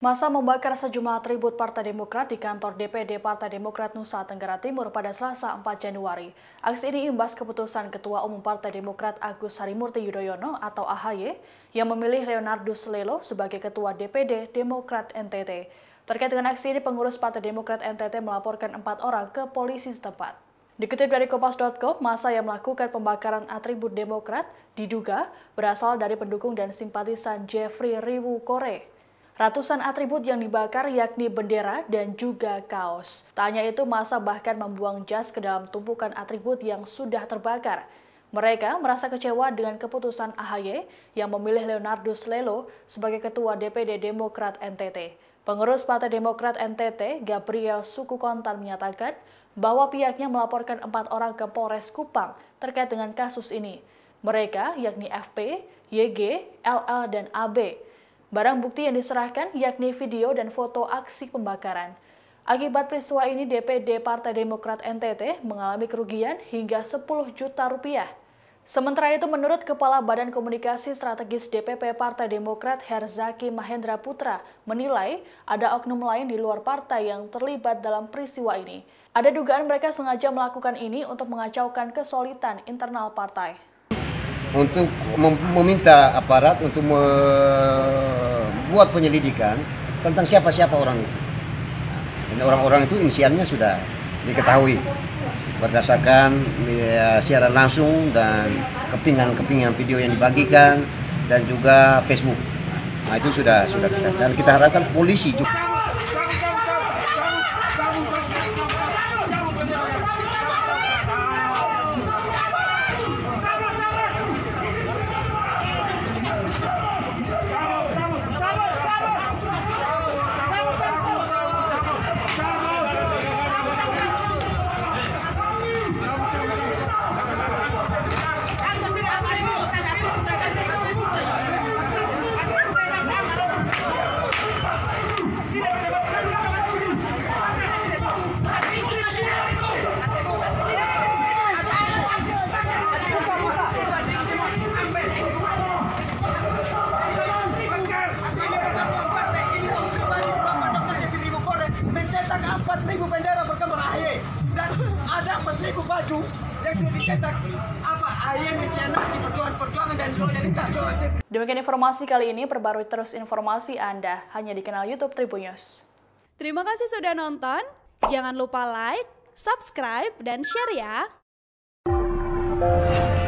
Massa membakar sejumlah atribut Partai Demokrat di kantor DPD Partai Demokrat Nusa Tenggara Timur pada Selasa 4 Januari. Aksi ini imbas keputusan Ketua Umum Partai Demokrat Agus Harimurti Yudhoyono atau AHY yang memilih Leonardus Lelo sebagai Ketua DPD Demokrat NTT. Terkait dengan aksi ini, pengurus Partai Demokrat NTT melaporkan 4 orang ke polisi setempat. Dikutip dari Kompas.com, massa yang melakukan pembakaran atribut Demokrat diduga berasal dari pendukung dan simpatisan Jeffrey Riwu Kore. Ratusan atribut yang dibakar yakni bendera dan juga kaos. Tak hanya itu, massa bahkan membuang jas ke dalam tumpukan atribut yang sudah terbakar. Mereka merasa kecewa dengan keputusan AHY yang memilih Leonardus Lelo sebagai Ketua DPD Demokrat NTT. Pengurus Partai Demokrat NTT, Gabriel Sukukontan, menyatakan bahwa pihaknya melaporkan 4 orang ke Polres Kupang terkait dengan kasus ini. Mereka yakni FP, YG, LL, dan AB. Barang bukti yang diserahkan yakni video dan foto aksi pembakaran. Akibat peristiwa ini, DPD Partai Demokrat NTT mengalami kerugian hingga 10 juta rupiah. Sementara itu, menurut Kepala Badan Komunikasi Strategis DPP Partai Demokrat Herzaki Mahendra Putra menilai ada oknum lain di luar partai yang terlibat dalam peristiwa ini. Ada dugaan mereka sengaja melakukan ini untuk mengacaukan kesolidan internal partai. Untuk meminta aparat untuk membuat penyelidikan tentang siapa-siapa orang itu. Dan orang-orang itu inisialnya sudah diketahui berdasarkan siaran langsung dan kepingan-kepingan video yang dibagikan dan juga Facebook. Nah, itu sudah kita, dan kita harapkan polisi juga. Mencetak 4.000 bendera bergambar AHY dan ada 4.000 baju yang sudah dicetak AHY mengkhianati perjuangan dan loyalitas seorang DPD. Demikian informasi kali ini, perbarui terus informasi Anda hanya di kanal YouTube Tribun News. Terima kasih sudah nonton. Jangan lupa like, subscribe, dan share ya.